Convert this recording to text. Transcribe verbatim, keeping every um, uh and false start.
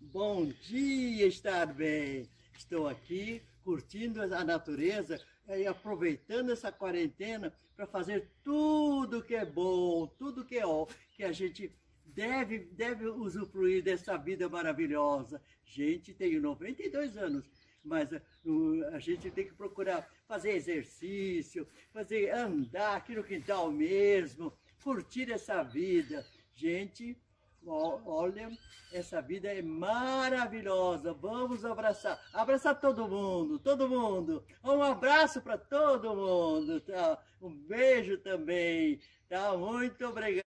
Bom dia, estar bem. Estou aqui curtindo a natureza e aproveitando essa quarentena para fazer tudo que é bom, tudo que é ó, que a gente deve, deve usufruir dessa vida maravilhosa. Gente, tenho noventa e dois anos, mas uh, a gente tem que procurar fazer exercício, fazer andar aqui no quintal mesmo, curtir essa vida. Gente, olha, essa vida é maravilhosa. Vamos abraçar, abraçar todo mundo, todo mundo. Um abraço para todo mundo, tá? Um beijo também, tá? Muito obrigado.